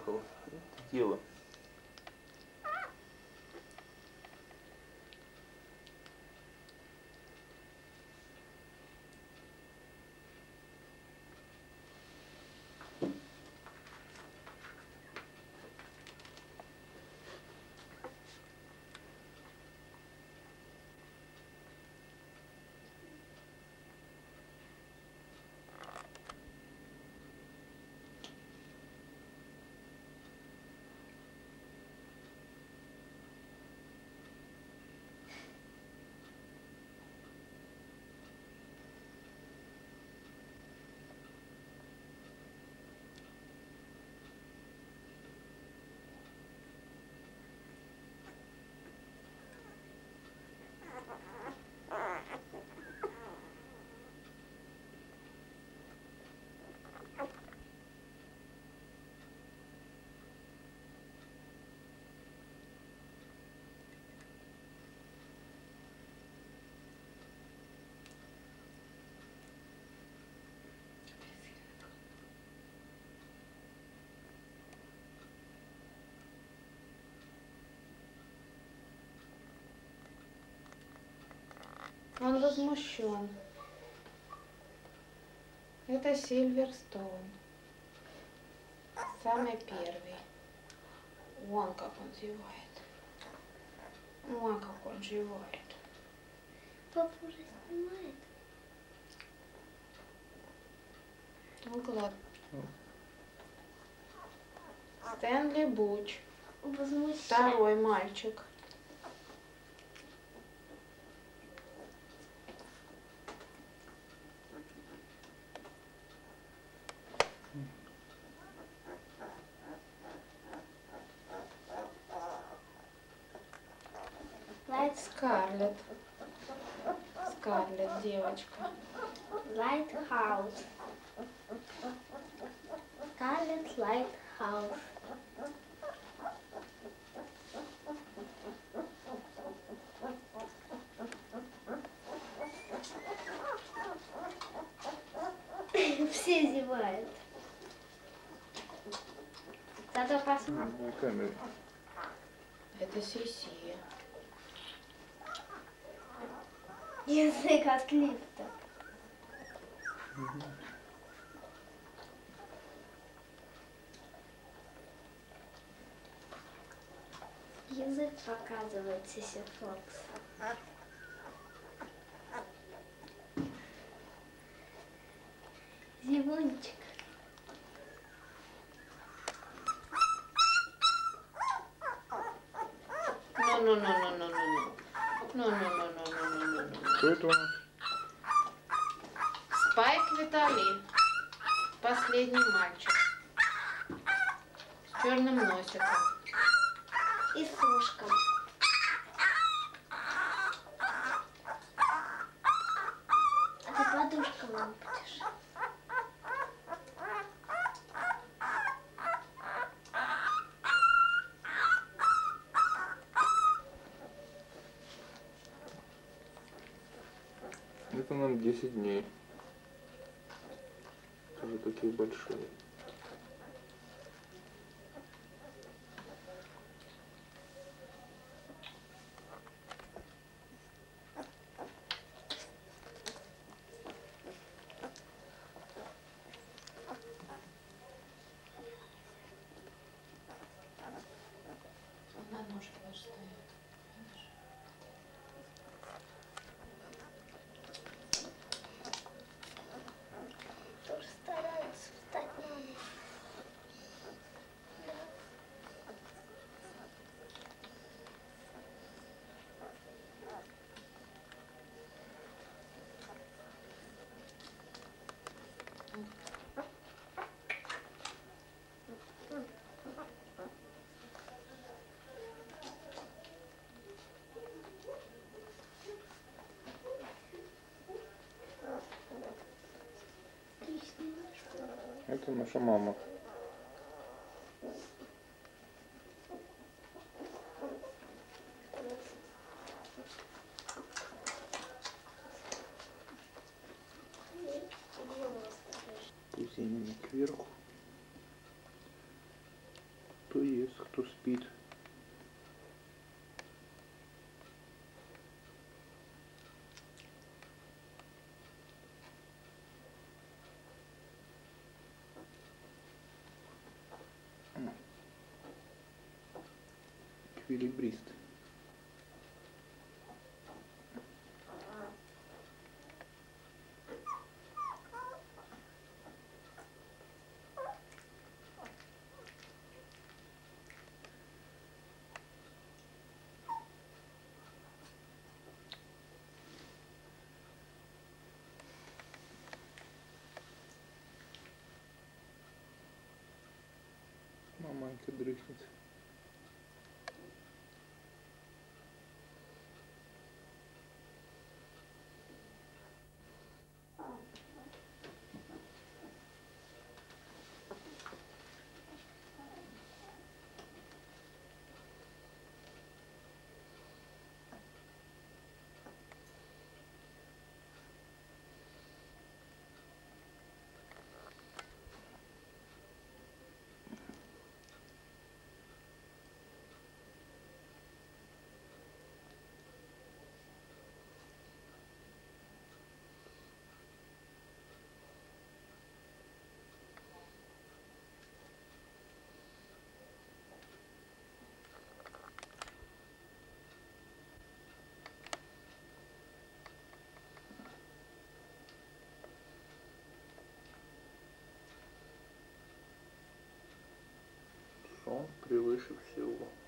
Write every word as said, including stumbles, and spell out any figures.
приехал. Дело. Он возмущен. Это Сильверстоун. Самый первый. Вон как он зевает. Вон как он зевает. Папа уже снимает. Угла. Стэнли Буч. Возмущен. Второй мальчик. Скарлетт. Скарлетт, девочка. Лайтхаус. Скарлетт Лайтхаус. Все зевают. Зато посмотрим. Это Сисия. Язык от лифта. Язык показывает Сиси Фокс. Зевунчик. Ну-ну-ну-ну-ну-ну-ну. Ну-ну-ну-ну-ну-ну-ну. Кто это у нас? Спайк Витали. Последний мальчик. С черным носиком. И с ушком. А ты подушку нам будешь? Это нам десять дней. Тоже такие большие. На ножке даже стоит. Видишь? Тоже стараются встать на ноги. Это наша мама. Пусть именно кверху. кто спит. Эквилибрист. Маманька дрыхнет. Сон превыше всего.